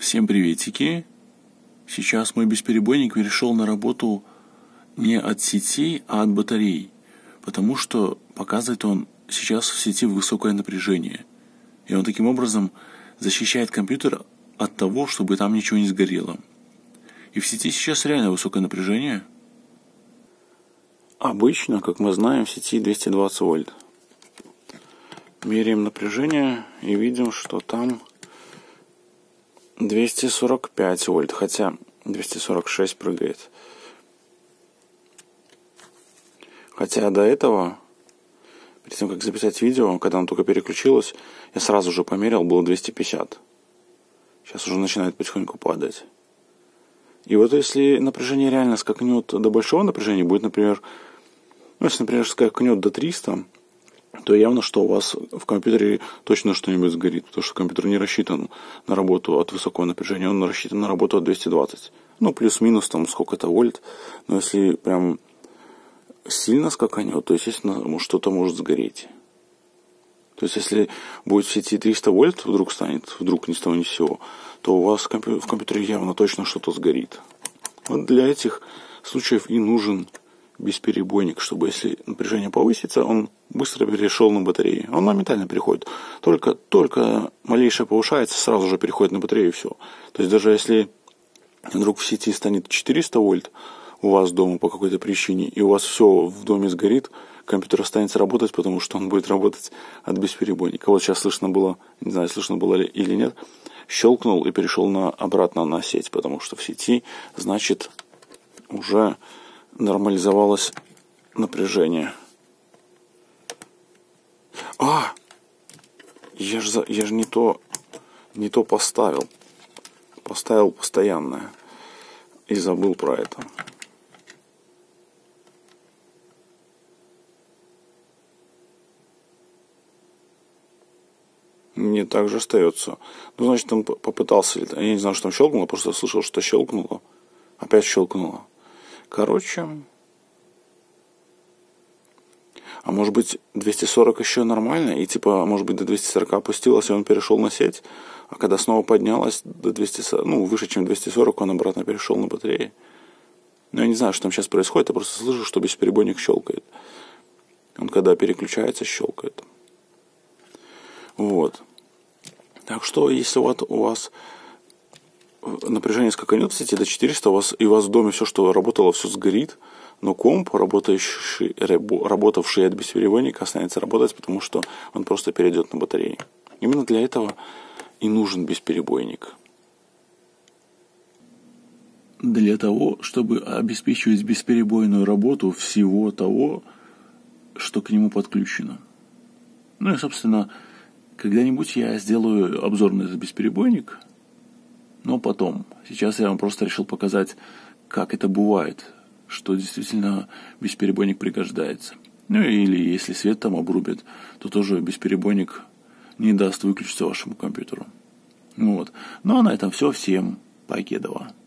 Всем приветики! Сейчас мой бесперебойник перешел на работу не от сети, а от батарей, потому что показывает он сейчас в сети высокое напряжение. И он таким образом защищает компьютер от того, чтобы там ничего не сгорело. И в сети сейчас реально высокое напряжение. Обычно, как мы знаем, в сети 220 вольт. Меряем напряжение и видим, что там 245 вольт, хотя 246 прыгает. Хотя до этого, перед тем как записать видео, когда оно только переключилось, я сразу же померил, было 250. Сейчас уже начинает потихоньку падать. И вот если напряжение реально скакнет до большого напряжения, будет, например, если, например, скакнет до 300, то явно, что у вас в компьютере точно что-нибудь сгорит, потому что компьютер не рассчитан на работу от высокого напряжения, он рассчитан на работу от 220. Ну, плюс-минус там сколько-то вольт, но если прям сильно скаканет, то, естественно, что-то может сгореть. То есть, если будет в сети 300 вольт вдруг станет, вдруг ни с того ни с сего, то у вас в компьютере явно точно что-то сгорит. Вот для этих случаев и нужен бесперебойник, чтобы если напряжение повысится, он быстро перешел на батареи. Он моментально переходит. Только малейшее повышается, сразу же переходит на батарею и все. То есть даже если вдруг в сети станет 400 вольт у вас дома по какой-то причине, и у вас все в доме сгорит, компьютер останется работать, потому что он будет работать от бесперебойника. Вот сейчас слышно было, не знаю, слышно было ли или нет, щелкнул и перешел обратно на сеть, потому что в сети, значит, уже нормализовалось напряжение. Я же не то поставил. Поставил постоянное. И забыл про это. Мне также остается. Ну, значит, он попытался. Я не знаю, что там щелкнуло, просто слышал, что щелкнуло. Опять щелкнуло. Короче, а может быть 240 еще нормально, и типа, может быть, до 240 опустилось, и он перешел на сеть, а когда снова поднялось до 240, выше, чем 240, он обратно перешел на батареи. Но я не знаю, что там сейчас происходит, я просто слышу, что бесперебойник щелкает. Он когда переключается, щелкает. Вот. Так что, если вот у вас напряжение скаканет в сети до 400, у вас в доме все, что работало, все сгорит, но комп, работавший от бесперебойника, останется работать, потому что он просто перейдет на батареи. Именно для этого и нужен бесперебойник. Для того, чтобы обеспечивать бесперебойную работу всего того, что к нему подключено. Ну и, собственно, когда-нибудь я сделаю обзор на этот бесперебойник, но потом. Сейчас я вам просто решил показать, как это бывает, что действительно бесперебойник пригождается. Ну или если свет там обрубит, то тоже бесперебойник не даст выключиться вашему компьютеру. Вот. Ну а на этом все. Всем покедова.